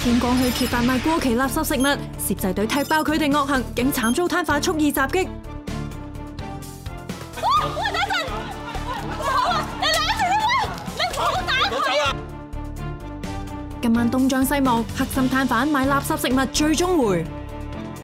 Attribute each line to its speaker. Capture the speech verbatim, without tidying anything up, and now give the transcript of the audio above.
Speaker 1: 天光去揭發賣過期垃圾食物，攝製隊踢爆佢哋惡行，竟慘遭攤販蓄意襲擊。
Speaker 2: 喂，等陣，唔好啊！你冷靜啲喂，你唔好打佢啊！
Speaker 1: 今晚東張西望，黑心攤販賣垃圾食物最終回。